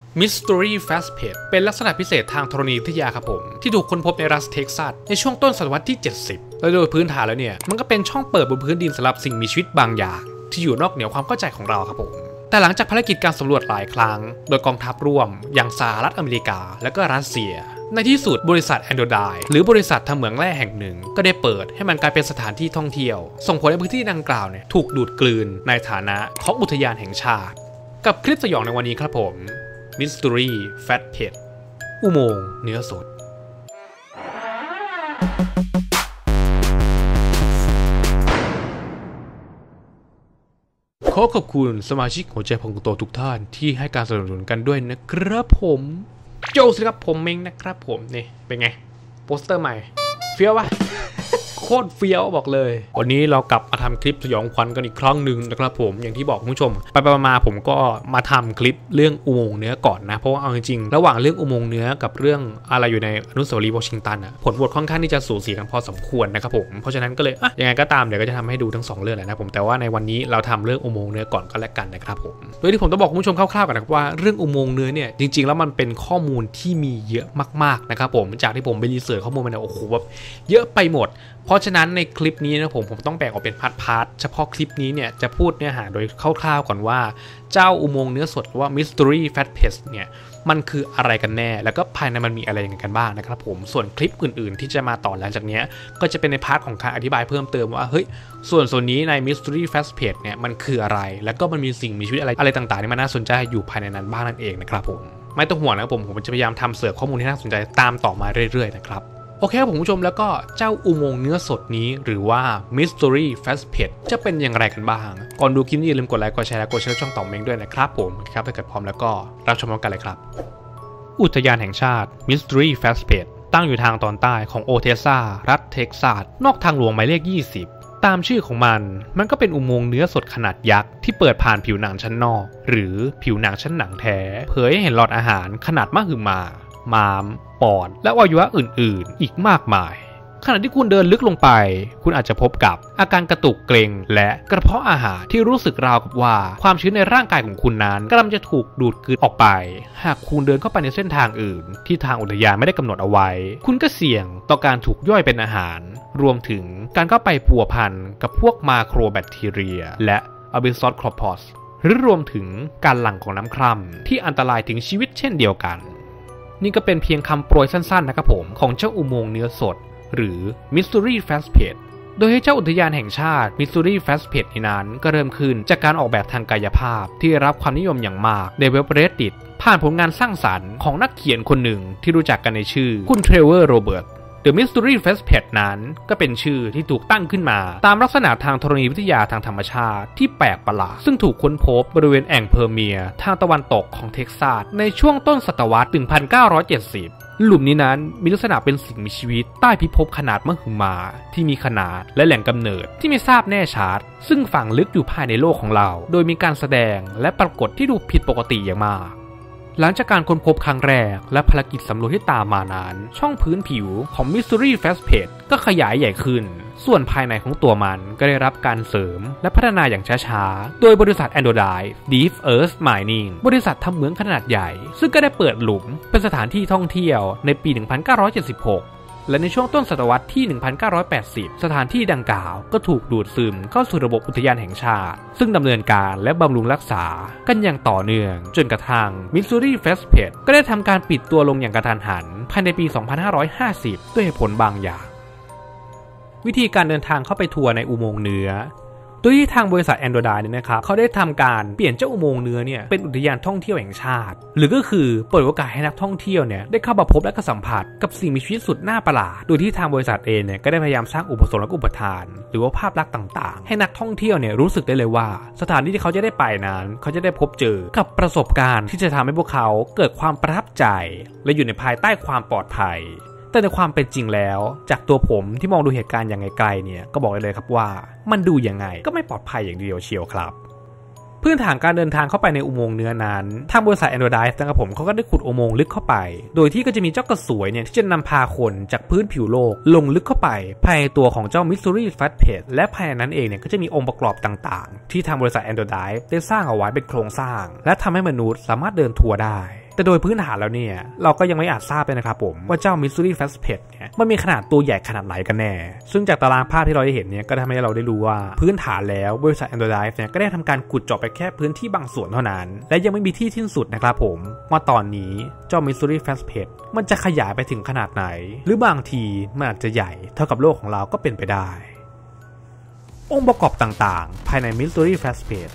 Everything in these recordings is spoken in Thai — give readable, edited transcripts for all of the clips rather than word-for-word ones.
Mystery Fast Page เป็นลักษณะพิเศษทางธรณีวิทยาครับผมที่ถูกค้นพบในรัฐเท็กซัสในช่วงต้นศตวรรษที่ 70 และโดยพื้นฐานแล้วเนี่ยมันก็เป็นช่องเปิดบนพื้นดินสำหรับสิ่งมีชีวิตบางอย่างที่อยู่นอกเหนือความเข้าใจของเราครับผมแต่หลังจากภารกิจการสำรวจหลายครั้งโดยกองทัพร่วมอย่างสหรัฐอเมริกาและก็รัสเซียในที่สุดบริษัทแอนโดไดหรือบริษัททำเหมืองแร่แห่งหนึ่งก็ได้เปิดให้มันกลายเป็นสถานที่ท่องเที่ยวส่งผลให้พื้นที่ดังกล่าวเนี่ยถูกดูดกลืนในฐานะของอุทยานแห่งชาติกับคลิปสยองในวันนี้ครับผม Mystery Fast Page อุโมงค์เนื้อสดขอขอบคุณสมาชิกหัวใจพองโตทุกท่านที่ให้การสนับสนุนกันด้วยนะครับผมโจสครับผมเม้งนะครับผมนี่เป็นไงโปสเตอร์ใหม่เฟี้ยววะ โคตรเฟี้ยวบอกเลยวันนี้เรากลับมาทำคลิปสยองขวัญกันอีกครั้งหนึ่งนะครับผมอย่างที่บอกคุณผู้ชมไปมาผมก็มาทำคลิปเรื่องอุโมงค์เนื้อก่อนนะเพราะว่าเอาจริงๆระหว่างเรื่องอุโมงค์เนื้อกับเรื่องอะไรอยู่ในอนุสาวรีย์วอชิงตันอ่ะผลโหวตค่อนข้างที่จะสูสีกันพอสมควรนะครับผมเพราะฉะนั้นก็เลยยังไงก็ตามเดี๋ยวก็จะทำให้ดูทั้ง2เรื่องแหละนะผมแต่ว่าในวันนี้เราทำเรื่องอุโมงค์เนื้อก่อนก็แล้วกันนะครับผมโดยที่ผมต้องบอกคุณผู้ชมคร่าวๆกันนะครับว่าเรื่องอุโมงค์เนื้อเนี่ยจริงๆแล้วมันเป็นข้อมูลที่มีเยอะมากๆนะครับผมจากที่ผมไปรีเสิร์ชข้อมูลมาเนี่ยโอ้โหแบบเยอะไปหมดเพราะฉะนั้นในคลิปนี้นะผมต้องแบ่งออกเป็นพาร์ทเฉพาะคลิปนี้เนี่ยจะพูดเนื้อหาโดยคร่าวๆก่อนว่าเจ้าอุโมงค์เนื้อสดหรือว่า Mystery Fast Page เนี่ยมันคืออะไรกันแน่แล้วก็ภายในมันมีอะไรอย่างกันบ้างนะครับผมส่วนคลิปอื่นๆที่จะมาต่อหลังจากนี้ก็จะเป็นในพาร์ทของการอธิบายเพิ่มเติมว่าเฮ้ยส่วนนี้ใน Mystery Fast Page เนี่ยมันคืออะไรแล้วก็มันมีสิ่งมีชีวิตอะไรต่างๆที่มันน่าสนใจอยู่ภายในนั้นบ้างนั่นเองนะครับผมไม่ต้องห่วงนะครับผมจะพยายามทำเสิร์ฟข้อมูลที่น่าสนใจตามต่อมาเรื่อยๆนะครับโอเคครับผมผู้ชมแล้วก็เจ้าอุโมงค์เนื้อสดนี้หรือว่า Mystery Fast Page จะเป็นอย่างไรกันบ้างก่อนดูคลิปนี้อย่าลืมกดไลค์กดแชร์และกดช่องต่อเมงด้วยนะครับผมครับถ้าเกิดพร้อมแล้วก็รับชมกันเลยครับอุทยานแห่งชาติ Mystery Fast Page ตั้งอยู่ทางตอนใต้ของโอเทสซารัฐเท็กซัสนอกทางหลวงหมายเลข20ตามชื่อของมันก็เป็นอุโมงค์เนื้อสดขนาดยักษ์ที่เปิดผ่านผิวหนังชั้นนอกหรือผิวหนังชั้นหนังแท้เผยให้เห็นหลอดอาหารขนาดมหึมาม้ามปอดและอวัยวะอื่นๆอีกมากมายขณะที่คุณเดินลึกลงไปคุณอาจจะพบกับอาการกระตุกเกร็งและกระเพาะอาหารที่รู้สึกราวกับว่าความชื้นในร่างกายของคุณนั้นกำลังจะถูกดูดกลืนออกไปหากคุณเดินเข้าไปในเส้นทางอื่นที่ทางอุทยานไม่ได้กำหนดเอาไว้คุณก็เสี่ยงต่อการถูกย่อยเป็นอาหารรวมถึงการเข้าไปพัวพันกับพวกมาโครแบคทีเรียและอะบิซอสคลอพอสหรือรวมถึงการหลั่งของน้ำคร่ำที่อันตรายถึงชีวิตเช่นเดียวกันนี่ก็เป็นเพียงคำโปรยสั้นๆนะครับผมของเจ้าอุโมงค์เนื้อสดหรือ Mystery Fast Page โดยให้เจ้าอุทยานแห่งชาติ Mystery Fast Page นั้นก็เริ่มขึ้นจากการออกแบบทางกายภาพที่รับความนิยมอย่างมากในเว็บ Reddit ผ่านผลงานสร้างสรรค์ของนักเขียนคนหนึ่งที่รู้จักกันในชื่อคุณเทรเวอร์โรเบิร์ตThe Mystery Fast Page นั้นก็เป็นชื่อที่ถูกตั้งขึ้นมาตามลักษณะทางธรณีวิทยาทางธรรมชาติที่แปลกประหลาดซึ่งถูกค้นพบบริเวณแอ่งเพอร์เมียทางตะวันตกของเท็กซัสในช่วงต้นศตวรรษ 1970 หลุมนี้นั้นมีลักษณะเป็นสิ่งมีชีวิตใต้พิภพขนาดมหึมาที่มีขนาดและแหล่งกำเนิดที่ไม่ทราบแน่ชัดซึ่งฝังลึกอยู่ภายในโลกของเราโดยมีการแสดงและปรากฏที่ดูผิดปกติอย่างมากหลังจากการค้นพบครั้งแรกและภารกิจสำรวจที่ตามมานั้นช่องพื้นผิวของ Mystery Fast Page ก็ขยายใหญ่ขึ้นส่วนภายในของตัวมันก็ได้รับการเสริมและพัฒนาอย่างช้าๆโดยบริษัท Andodite Deep Earth Mining บริษัททำเหมืองขนาดใหญ่ซึ่งก็ได้เปิดหลุมเป็นสถานที่ท่องเที่ยวในปี 1976และในช่วงต้นศตวรรษที่ 1980 สถานที่ดังกล่าวก็ถูกดูดซึมเข้าสู่ระบบอุทยานแห่งชาติซึ่งดำเนินการและบำรุงรักษากันอย่างต่อเนื่องจนกระทั่ง Mystery Fast Page ก็ได้ทำการปิดตัวลงอย่างกระทันหันภายในปี 2550 ด้วยเหตุผลบางอย่างวิธีการเดินทางเข้าไปทัวร์ในอุโมงค์เนื้อโดยที่ทางบริษัทแอนโดไดเนี่ยนะครับเขาได้ทำการเปลี่ยนเจ้าอุโมงค์เนื้อเนี่ยเป็นอุทยานท่องเที่ยวแห่งชาติหรือก็คือเปิดโอกาสให้นักท่องเที่ยวเนี่ยได้เข้ามาพบและก็สัมผัสกับสิ่งมีชีวิตสุดน่าประหลาดโดยที่ทางบริษัทเองเนี่ยก็ได้พยายามสร้างอุปสงค์และอุปทานหรือว่าภาพลักษณ์ต่างๆให้นักท่องเที่ยวเนี่ยรู้สึกได้เลยว่าสถานที่ที่เขาจะได้ไปนั้นเขาจะได้พบเจอกับประสบการณ์ที่จะทำให้พวกเขาเกิดความประทับใจและอยู่ในภายใต้ความปลอดภัยแต่ในความเป็นจริงแล้วจากตัวผมที่มองดูเหตุการณ์อย่างไกลๆเนี่ยก็บอกเลยครับว่ามันดูยังไงก็ไม่ปลอดภัยอย่างเดียวเชียวครับพื้นฐานการเดินทางเข้าไปในอุโมงค์เนื้อนั้นทางบริษัท Andodite นะครับผมเขาก็ได้ขุดอุโมงค์ลึกเข้าไปโดยที่ก็จะมีเจ้ากระสวยเนี่ยที่จะนำพาคนจากพื้นผิวโลกลงลึกเข้าไปภายในตัวของเจ้า Mystery Fast Page และภายในนั้นเองเนี่ยก็จะมีองค์ประกอบต่างๆที่ทางบริษัท Andodite ได้สร้างเอาไว้เป็นโครงสร้างและทำให้มนุษย์สามารถเดินทัวร์ได้ แแต่โดยพื้นฐานแล้วเนี่ยเราก็ยังไม่อาจทราบเลยนะครับผมว่าเจ้า Mystery Fastpet เนี่ยมันมีขนาดตัวใหญ่ขนาดไหนกันแน่ซึ่งจากตารางภาพที่เราได้เห็นเนี่ยก็ทำให้เราได้รู้ว่าพื้นฐานแล้วบริษัท Android เนี่ยก็ได้ทำการขุดเจาะไปแค่พื้นที่บางส่วนเท่านั้นและยังไม่มีที่สิ้นสุดนะครับผมว่าตอนนี้เจ้า Mystery Fastpet มันจะขยายไปถึงขนาดไหนหรือบางทีมันอาจจะใหญ่เท่ากับโลกของเราก็เป็นไปได้องค์ประกอบต่างๆภายใน Mystery Fastpet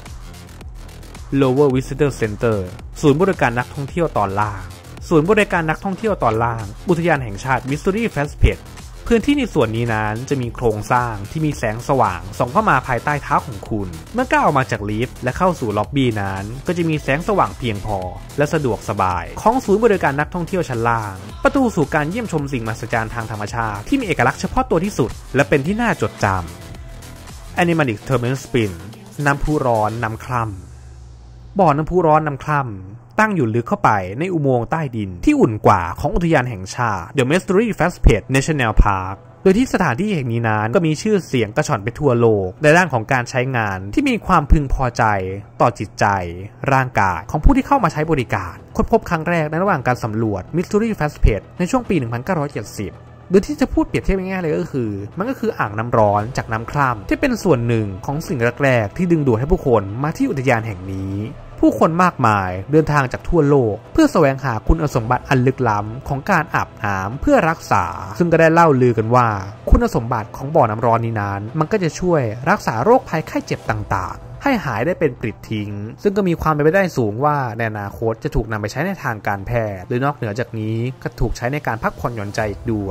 Lower Visitor Center ศูนย์บริการนักท่องเที่ยวตอนล่างศูนย์บริการนักท่องเที่ยวตอนล่างอุทยานแห่งชาติ Mystery Fastpet พื้นที่ในส่วนนี้นั้นจะมีโครงสร้างที่มีแสงสว่างส่องเข้ามาภายใต้เท้าของคุณเมื่อก้าวออกมาจากลิฟต์และเข้าสู่ล็อบบี้นั้นก็จะมีแสงสว่างเพียงพอและสะดวกสบายของศูนย์บริการนักท่องเที่ยวชั้นล่างประตูสู่การเยี่ยมชมสิ่งมหัศจรรย์ทางธรรมชาติที่มีเอกลักษณ์เฉพาะตัวที่สุดและเป็นที่น่าจดจำ Animalic Thermal Spring น้ำพุร้อนน้ำคร่ำบ่อน้ำพุร้อนน้ำคร่ำตั้งอยู่ลึกเข้าไปในอุโมงค์ใต้ดินที่อุ่นกว่าของอุทยานแห่งชาติ The Mystery Fastpet National Park โดยที่สถานที่แห่งนี้นั้นก็มีชื่อเสียงกระฉ่อนไปทั่วโลกในด้านของการใช้งานที่มีความพึงพอใจต่อจิตใจร่างกายของผู้ที่เข้ามาใช้บริการค้นพบครั้งแรกในระหว่างการสำรวจ Mystery Fastpet ในช่วงปี 1970โดยที่จะพูดเปรียบเทียบง่ายๆเลยก็คือมันก็คืออ่างน้ำร้อนจากน้ำคร่ำที่เป็นส่วนหนึ่งของสิ่งแรกๆที่ดึงดูดให้ผู้คนมาที่อุทยานแห่งนี้ผู้คนมากมายเดินทางจากทั่วโลกเพื่อแสวงหาคุณสมบัติอันลึกล้ำของการอาบน้ำเพื่อรักษาซึ่งก็ได้เล่าลือกันว่าคุณสมบัติของบ่อน้ำร้อนนี้นั้นมันก็จะช่วยรักษาโรคภัยไข้เจ็บต่างๆให้หายได้เป็นปลิดทิ้งซึ่งก็มีความเป็นไปได้สูงว่าในอนาคตจะถูกนำไปใช้ในทางการแพทย์หรือนอกเหนือจากนี้ก็ถูกใช้ในการพักผ่อนหย่อนใจอีกด้วย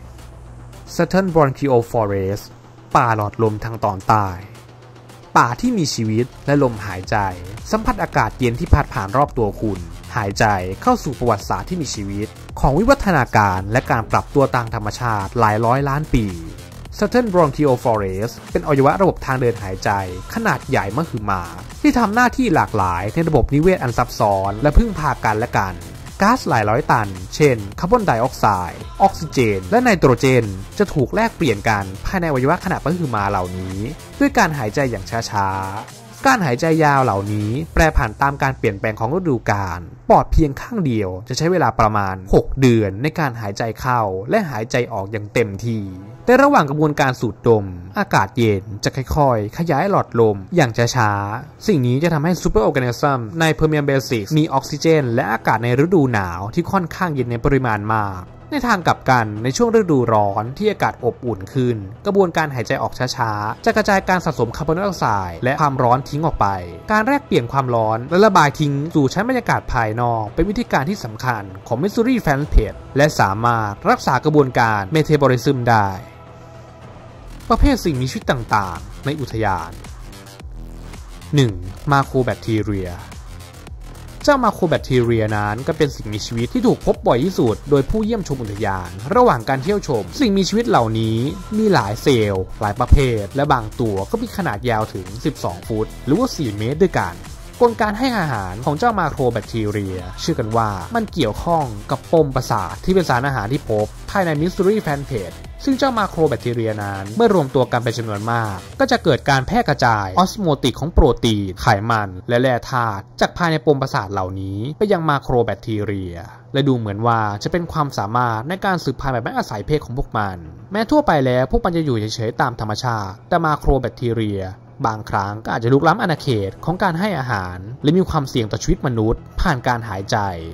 Southern Bronchial Forest ป่าหลอดลมทางตอนใต้ป่าที่มีชีวิตและลมหายใจสัมผัสอากาศเย็นที่พัดผ่านรอบตัวคุณหายใจเข้าสู่ประวัติศาสตร์ที่มีชีวิตของวิวัฒนาการและการปรับตัวตามธรรมชาติหลายร้อยล้านปี Southern Bronchial Forest เป็นอวัยวะระบบทางเดินหายใจขนาดใหญ่มหึมาที่ทำหน้าที่หลากหลายในระบบนิเวศอันซับซ้อนและพึ่งพากันและกันก๊าซหลายร้อยตันเช่นคาร์บอนไดออกไซด์ออกซิเจนและไนโตรเจนจะถูกแลกเปลี่ยนกันภายในอวัยวะขนาดมหึมาเหล่านี้ด้วยการหายใจอย่างช้าๆการหายใจยาวเหล่านี้แปรผันตามการเปลี่ยนแปลงของฤดูกาลปอดเพียงข้างเดียวจะใช้เวลาประมาณ6เดือนในการหายใจเข้าและหายใจออกอย่างเต็มที่แต่ระหว่างกระบวนการสูดดมอากาศเย็นจะค่อยๆขยายหลอดลมอย่างช้าๆสิ่งนี้จะทำให้ซูเปอร์ออร์แกนิซึมในเพอร์เมียมเบสิกมีออกซิเจนและอากาศในฤดูหนาวที่ค่อนข้างเย็นในปริมาณมากในทางกลับกันในช่วงฤดูร้อนที่อากาศอบอุ่นขึ้นกระบวนการหายใจออกช้าๆจะกระจายการสะสมคาร์บอนไดออกไซด์และความร้อนทิ้งออกไปการแลกเปลี่ยนความร้อนและระบายทิ้งสู่ชั้นบรรยากาศภายนอกเป็นวิธีการที่สำคัญของ Mystery Fastpet และสามารถรักษากระบวนการเมตาบอลิซึมได้ประเภทสิ่งมีชีวิตต่างๆในอุทยาน 1. มาโครแบคทีเรียเจ้ามาโครแบคทีเรียนั้นก็เป็นสิ่งมีชีวิตที่ถูกพบบ่อยที่สุดโดยผู้เยี่ยมชมอุทยานระหว่างการเที่ยวชมสิ่งมีชีวิตเหล่านี้มีหลายเซลล์หลายประเภทและบางตัวก็มีขนาดยาวถึง12ฟุตหรือว่า4เมตรด้วยกันกลการให้อาหารของเจ้ามาโครแบคทีเรียเชื่อกันว่ามันเกี่ยวข้องกับปมประสาทที่เป็นสารอาหารที่พบภายใน Mystery Fastpet ซึ่งเจ้ามาโครแบคทีเรียนั้นเมื่อรวมตัวกันเป็นจำนวนมากก็จะเกิดการแพร่กระจายออสโมติกของโปรตีนไขมันและแร่ธาตุจากภายในปมประสาทเหล่านี้ไปยังมาโครแบคทีเรียและดูเหมือนว่าจะเป็นความสามารถในการสืบพันธุ์แบบไม่อาศัยเพศของพวกมันแม้ทั่วไปแล้วพวกมันจะอยู่เฉยๆตามธรรมชาติแต่มาโครแบคทีเรียบางครั้งก็อาจจะลุกล้ำอาณาเขตของการให้อาหารและมีความเสี่ยงต่อชีวิตมนุษย์ผ่านการหายใจ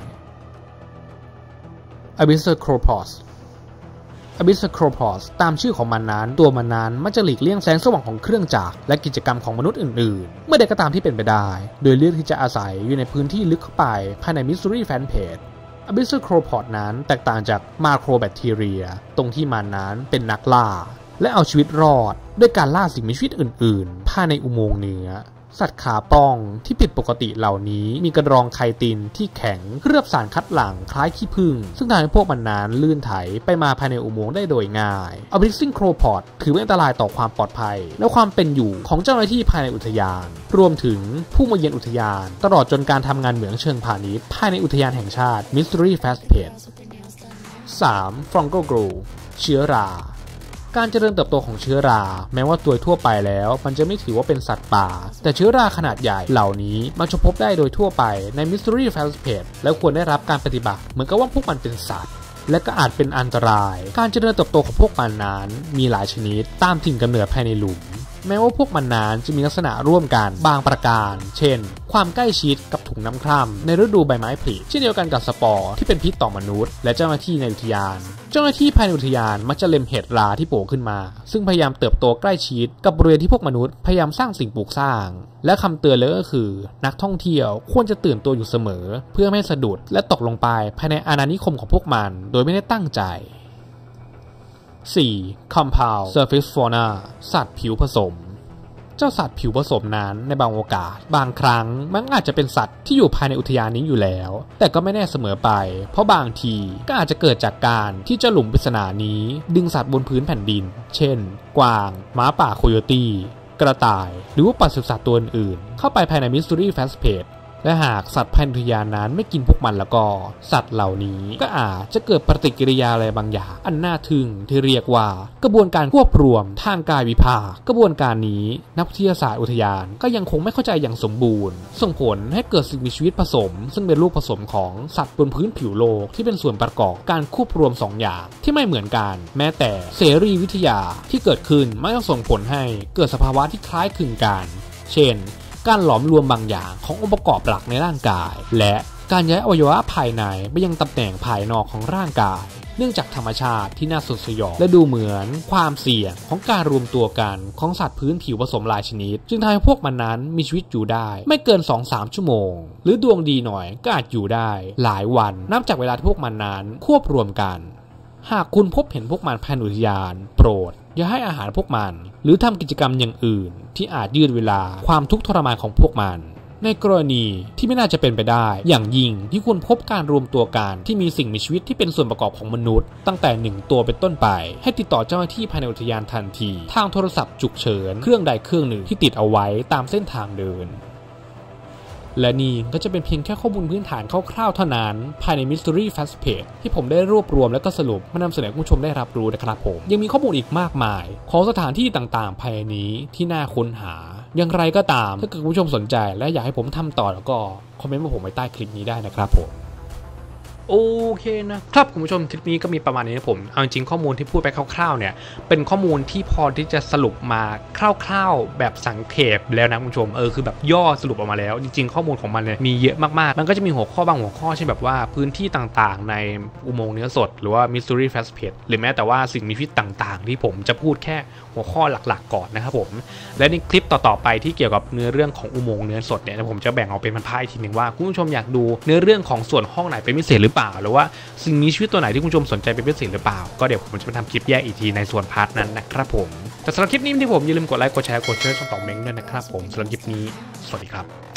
Abyssacropos Abyssacropos ตามชื่อของมันนั้นตัวมันนั้นมักจะหลีกเลี่ยงแสงสว่างของเครื่องจักรและกิจกรรมของมนุษย์อื่นๆเมื่อใดก็ตามที่เป็นไปได้โดยเลือกที่จะอาศัยอยู่ในพื้นที่ลึกเข้าไปภายใน Mystery Fastpet Abyssacropos นั้นแตกต่างจากมาโครแบคทีเรียตรงที่มันนั้นเป็นนักล่าและเอาชีวิตรอดด้วยการล่าสิ่งมีชีวิตอื่นๆภายในอุโมงค์เนื้อสัตว์ขาป้องที่ผิดปกติเหล่านี้มีกระรองไคตินที่แข็งเคลือบสารคัดหลั่งคล้ายขี้ผึ้งซึ่งทำให้พวกมันนั้นลื่นไถไปมาภายในอุโมงค์ได้โดยง่าย Abyssacropos ถือเป็นอันตรายต่อความปลอดภัยและความเป็นอยู่ของเจ้าหน้าที่ภายในอุทยานรวมถึงผู้มาเยือนอุทยานตลอดจนการทำงานเหมืองเชิงพาณิชย์ภายในอุทยานแห่งชาติ Mystery Fastpet 3. Fungal growth เชื้อราการเจริญเติบโตของเชื้อราแม้ว่าโดยทั่วไปแล้วมันจะไม่ถือว่าเป็นสัตว์ป่าแต่เชื้อราขนาดใหญ่เหล่านี้มันจะพบได้โดยทั่วไปใน Mystery Phasphate และควรได้รับการปฏิบัติเหมือนกับว่าพวกมันเป็นสัตว์และก็อาจเป็นอันตรายการเจริญเติบโตของพวกมันนั้นมีหลายชนิดตามถิ่นกำเนิดภายในหลุมแม้ว่าพวกมันนั้นจะมีลักษณะร่วมกันบางประการเช่นความใกล้ชิดกับถุงน้ำคร่ำในฤดูใบไม้ผลิเช่นเดียวกันกับสปอร์ที่เป็นพิษต่อมนุษย์และเจ้าหน้าที่ในอุทยานเจ้าหน้าที่ภายในอุทยานมักจะเล็มเห็ดราที่โผล่ขึ้นมาซึ่งพยายามเติบโตใกล้ชิดกับบริเวณที่พวกมนุษย์พยายามสร้างสิ่งปลูกสร้างและคำเตือนเลยก็คือนักท่องเที่ยวควรจะตื่นตัวอยู่เสมอเพื่อไม่สะดุดและตกลงไปภายในอาณานิคมของพวกมันโดยไม่ได้ตั้งใจ 4. Compound Surface Fauna สัตว์ผิวผสมเจ้าสัตว์ผิวผสมนั้นในบางโอกาสบางครั้งมันอาจจะเป็นสัตว์ที่อยู่ภายในอุทยานนี้อยู่แล้วแต่ก็ไม่แน่เสมอไปเพราะบางทีก็อาจจะเกิดจากการที่เจ้าหลุมปริศนานี้ดึงสัตว์บนพื้นแผ่นดินเช่นกวางม้าป่าโคโยตี้กระต่ายหรือว่าปศุสัตว์ตัวอื่นๆเข้าไปภายใน Mystery Phasphateและหากสัตว์ภายในอุทยานนั้นไม่กินพวกมันแล้วก็สัตว์เหล่านี้ก็อาจจะเกิดปฏิกิริยาอะไรบางอย่างอันน่าทึ่งที่เรียกว่ากระบวนการควบรวมทางกายวิภาคกระบวนการนี้นักวิทยาศาสตร์อุทยานก็ยังคงไม่เข้าใจอย่างสมบูรณ์ส่งผลให้เกิดสิ่งมีชีวิตผสมซึ่งเป็นลูกผสมของสัตว์บนพื้นผิวโลกที่เป็นส่วนประกอบการควบรวม2 อย่างที่ไม่เหมือนกันแม้แต่เสรีวิทยาที่เกิดขึ้นมักจะส่งผลให้เกิดสภาวะที่คล้ายคลึงกันเช่นการหลอมรวมบางอย่างขององค์ประกอบหลักในร่างกายและการย้ายอวัยวะภายในไปยังตำแหน่งภายนอกของร่างกายเนื่องจากธรรมชาติที่น่าสดสยองและดูเหมือนความเสี่ยงของการรวมตัวกันของสัตว์พื้นผิวผสมหลายชนิดจึงทำให้พวกมันนั้นมีชีวิตอยู่ได้ไม่เกิน 2-3 ชั่วโมงหรือดวงดีหน่อยก็อาจอยู่ได้หลายวันนับจากเวลาที่พวกมันนั้นควบรวมกันหากคุณพบเห็นพวกมันภายในอุทยานโปรดอย่าให้อาหารพวกมันหรือทำกิจกรรมอย่างอื่นที่อาจยืดเวลาความทุกข์ทรมานของพวกมันในกรณีที่ไม่น่าจะเป็นไปได้อย่างยิ่งที่คุณพบการรวมตัวกันที่มีสิ่งมีชีวิตที่เป็นส่วนประกอบของมนุษย์ตั้งแต่1 ตัวเป็นต้นไปให้ติดต่อเจ้าหน้าที่ภายในอุทยานทันทีทางโทรศัพท์ฉุกเฉินเครื่องใดเครื่องหนึ่งที่ติดเอาไว้ตามเส้นทางเดินและนี่ก็จะเป็นเพียงแค่ข้อมูลพื้นฐานคร่าวๆเท่านั้นภายใน Mystery Phasphate ที่ผมได้รวบรวมและก็สรุปมานำเสนอให้ผู้ชมได้รับรู้นะครับผมยังมีข้อมูลอีกมากมายของสถานที่ต่างๆภายในนี้ที่น่าค้นหาอย่างไรก็ตามถ้าเกิดผู้ชมสนใจและอยากให้ผมทำต่อแล้วก็คอมเมนต์มาผมไว้ใต้คลิปนี้ได้นะครับผมโอเคนะครับคุณผู้ชมคลิปนี้ก็มีประมาณนี้นะผมเอาจริงข้อมูลที่พูดไปคร่าวๆเนี่ยเป็นข้อมูลที่พอที่จะสรุปมาคร่าวๆแบบสังเขปแล้วนะคุณผู้ชมคือแบบย่อสรุปออกมาแล้วจริงๆข้อมูลของมันเนี่ยมีเยอะมากๆมันก็จะมีหัวข้อบางหัวข้อเช่นแบบว่าพื้นที่ต่างๆในอุโมงค์เนื้อสดหรือว่า Mystery Phasphate หรือแม้แต่ว่าสิ่งมีชีวิตต่างๆที่ผมจะพูดแค่หัวข้อหลักๆก่อนนะครับผมและในคลิปต่อๆไปที่เกี่ยวกับเนื้อเรื่องของอุโมงค์เนื้อสดเนี่ยผมจะแบ่งออกเป็นพาร์ทอีกทีนึงว่าคุณผู้ชมอยากดูเนื้อเรื่องของส่วนห้องไหนเป็นพิเศษหรือเปล่าหรือว่าสิ่งมีชีวิตตัวไหนที่คุณผู้ชมสนใจเป็นพิเศษหรือเปล่าก็เดี๋ยวผมจะมาทำคลิปแยกอีกทีในส่วนพาร์ทนั้นนะครับผมแต่สำหรับคลิปนี้ที่ผมอย่าลืมกดไลค์กดแชร์กดเชื่อช่องต่อเม้งด้วยนะครับผมสำหรับคลิปนี้สวัสดีครับ